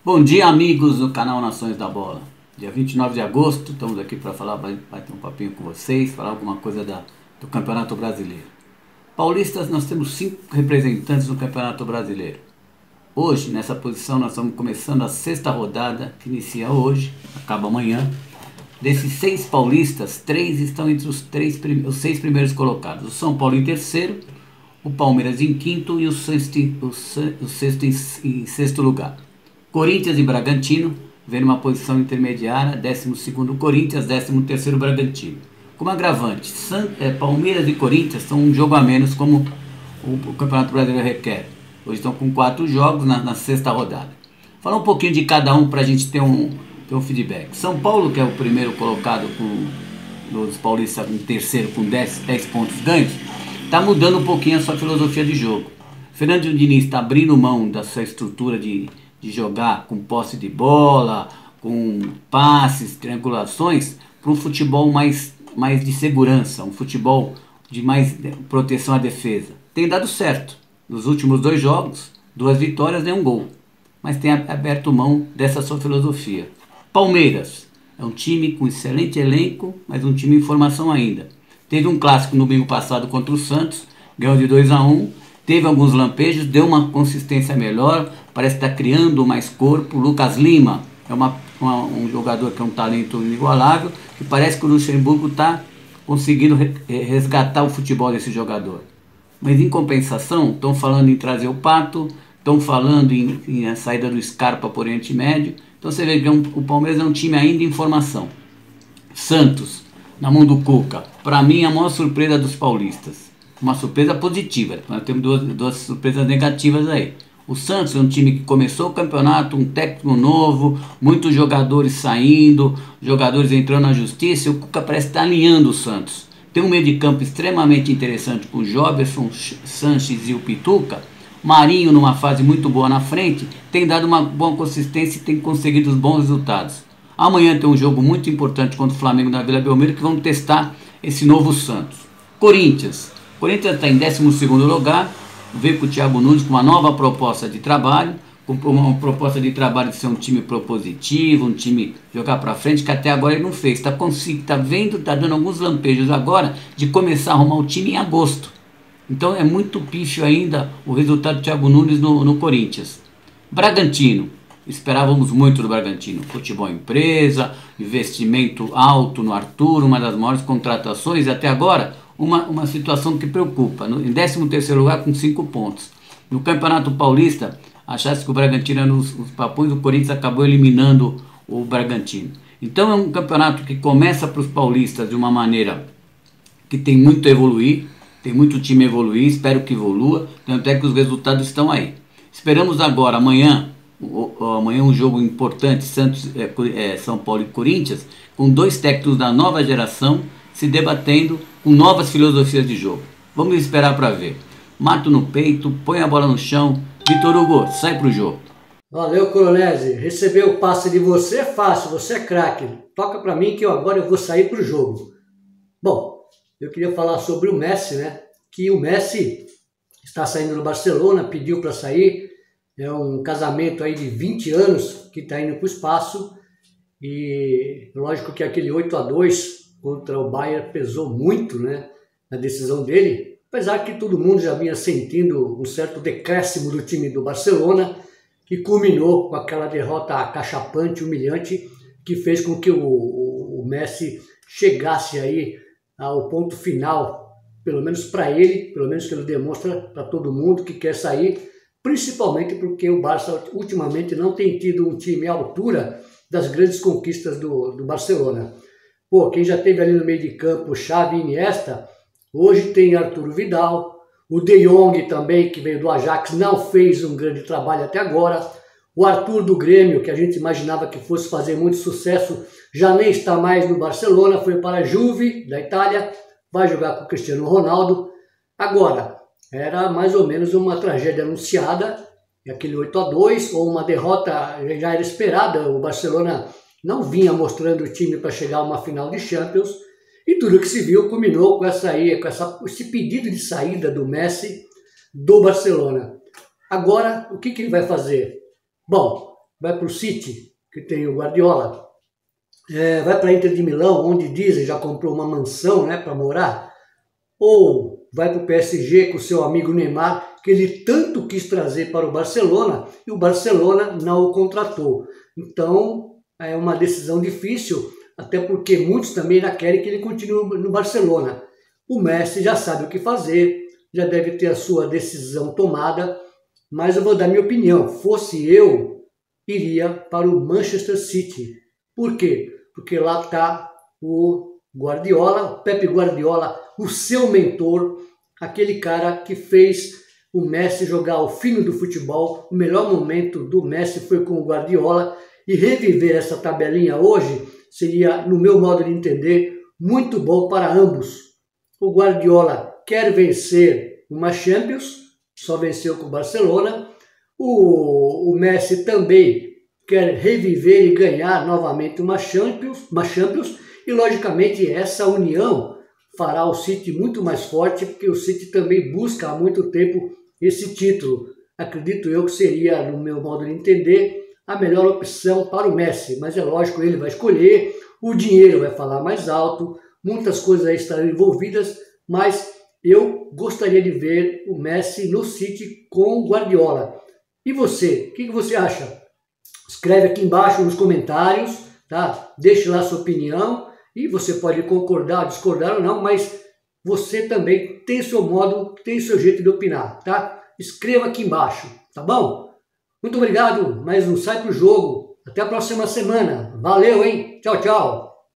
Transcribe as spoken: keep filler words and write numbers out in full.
Bom dia, amigos do canal Nações da Bola. Dia vinte e nove de agosto, estamos aqui para falar, vai ter um papinho com vocês, falar alguma coisa da, do Campeonato Brasileiro. Paulistas, nós temos cinco representantes no Campeonato Brasileiro. Hoje, nessa posição, nós estamos começando a sexta rodada, que inicia hoje, acaba amanhã. Desses seis paulistas, três estão entre os, três, os seis primeiros colocados. O São Paulo em terceiro, o Palmeiras em quinto e o sexto, o sexto em, em sexto lugar. Corinthians e Bragantino vem numa posição intermediária, décimo segundo Corinthians, décimo terceiro Bragantino. Como agravante, San, é, Palmeiras e Corinthians estão um jogo a menos, como o, o Campeonato Brasileiro requer. Hoje estão com quatro jogos na, na sexta rodada. Falar um pouquinho de cada um para a gente ter um, ter um feedback. São Paulo, que é o primeiro colocado com os paulistas em terceiro com dez, dez pontos ganhos, está mudando um pouquinho a sua filosofia de jogo. Fernando Diniz está abrindo mão da sua estrutura de, de jogar com posse de bola, com passes, triangulações, para um futebol mais, mais de segurança, um futebol de mais proteção à defesa. Tem dado certo. Nos últimos dois jogos, duas vitórias e um gol. Mas tem aberto mão dessa sua filosofia. Palmeiras é um time com excelente elenco, mas um time em formação ainda. Teve um clássico no domingo passado contra o Santos, ganhou de dois a um. Teve alguns lampejos, deu uma consistência melhor, parece estar criando mais corpo. Lucas Lima é uma, uma, um jogador que é um talento inigualável, e parece que o Luxemburgo está conseguindo resgatar o futebol desse jogador. Mas em compensação, estão falando em trazer o Pato, estão falando em, em a saída do Scarpa para o Oriente Médio. Então você vê que é um, o Palmeiras é um time ainda em formação. Santos, na mão do Cuca, para mim a maior surpresa dos paulistas. Uma surpresa positiva, nós temos duas, duas surpresas negativas aí. O Santos é um time que começou o campeonato, um técnico novo, muitos jogadores saindo, jogadores entrando na justiça, e o Cuca parece estar alinhando o Santos. Tem um meio de campo extremamente interessante com o Joberson, Sanches e o Pituca. Marinho numa fase muito boa na frente, tem dado uma boa consistência e tem conseguido os bons resultados. Amanhã tem um jogo muito importante contra o Flamengo na Vila Belmiro, que vão testar esse novo Santos. Corinthians. Corinthians está em décimo segundo lugar, veio com o Thiago Nunes com uma nova proposta de trabalho, com uma proposta de trabalho de ser um time propositivo, um time jogar para frente, que até agora ele não fez. Está tá vendo, está dando alguns lampejos agora de começar a arrumar o time em agosto. Então é muito pífio ainda o resultado do Thiago Nunes no, no Corinthians. Bragantino. Esperávamos muito do Bragantino. Futebol empresa, investimento alto no Arthur, uma das maiores contratações, e até agora uma, uma situação que preocupa. No, em décimo terceiro lugar com cinco pontos. No Campeonato Paulista, achasse que o Bragantino era nos os papões, o Corinthians acabou eliminando o Bragantino. Então é um campeonato que começa para os paulistas de uma maneira que tem muito a evoluir, tem muito time a evoluir, espero que evolua, tanto é que os resultados estão aí. Esperamos agora, amanhã, o, o, amanhã um jogo importante, Santos, é, é, São Paulo e Corinthians, com dois técnicos da nova geração se debatendo com novas filosofias de jogo. Vamos esperar para ver. Mato no peito, põe a bola no chão. Vitor Hugo, sai pro jogo. Valeu, Coronese. Receber o passe de você é fácil, você é craque. Toca para mim que eu agora eu vou sair pro jogo. Bom, eu queria falar sobre o Messi, né? Que o Messi está saindo do Barcelona, pediu para sair. É um casamento aí de vinte anos que está indo para o espaço. E lógico que aquele oito a dois contra o Bayern pesou muito, né, na decisão dele. Apesar que todo mundo já vinha sentindo um certo decréscimo do time do Barcelona, que culminou com aquela derrota acachapante, humilhante, que fez com que o, o, o Messi chegasse aí ao ponto final, pelo menos para ele, pelo menos que ele demonstra para todo mundo que quer sair, principalmente porque o Barça ultimamente não tem tido um time à altura das grandes conquistas do, do Barcelona. Pô, quem já teve ali no meio de campo Xavi e Iniesta, hoje tem Arturo Vidal, o De Jong também, que veio do Ajax, não fez um grande trabalho até agora. O Arthur do Grêmio, que a gente imaginava que fosse fazer muito sucesso, já nem está mais no Barcelona, foi para a Juve, da Itália, vai jogar com o Cristiano Ronaldo. Agora, era mais ou menos uma tragédia anunciada, aquele oito a dois, ou uma derrota já era esperada. O Barcelona não vinha mostrando o time para chegar a uma final de Champions, e tudo que se viu culminou com, essa aí, com essa, esse pedido de saída do Messi do Barcelona. Agora, o que, que ele vai fazer? Bom, vai para o City, que tem o Guardiola, é, vai para a Inter de Milão, onde dizem já comprou uma mansão, né, para morar, ou vai para o P S G com o seu amigo Neymar, que ele tanto quis trazer para o Barcelona, e o Barcelona não o contratou. Então, é uma decisão difícil, até porque muitos também já querem que ele continue no Barcelona. O Messi já sabe o que fazer, já deve ter a sua decisão tomada, mas eu vou dar minha opinião. Fosse eu, iria para o Manchester City. Por quê? Porque lá está o Guardiola, o Pep Guardiola, o seu mentor, aquele cara que fez o Messi jogar o fino do futebol. O melhor momento do Messi foi com o Guardiola, e reviver essa tabelinha hoje seria, no meu modo de entender, muito bom para ambos. O Guardiola quer vencer uma Champions, só venceu com o Barcelona. O, o Messi também quer reviver e ganhar novamente uma Champions, uma Champions, e logicamente essa união fará o City muito mais forte, porque o City também busca há muito tempo esse título. Acredito eu que seria, no meu modo de entender, a melhor opção para o Messi, mas é lógico, ele vai escolher, o dinheiro vai falar mais alto, muitas coisas aí estarão envolvidas, mas eu gostaria de ver o Messi no City com o Guardiola. E você, o que você acha? Escreve aqui embaixo nos comentários, tá? Deixe lá a sua opinião, e você pode concordar, discordar ou não, mas você também tem seu modo, tem seu jeito de opinar, tá? Escreva aqui embaixo, tá bom? Muito obrigado, mais um Sai Pro Jogo. Até a próxima semana. Valeu, hein? Tchau, tchau.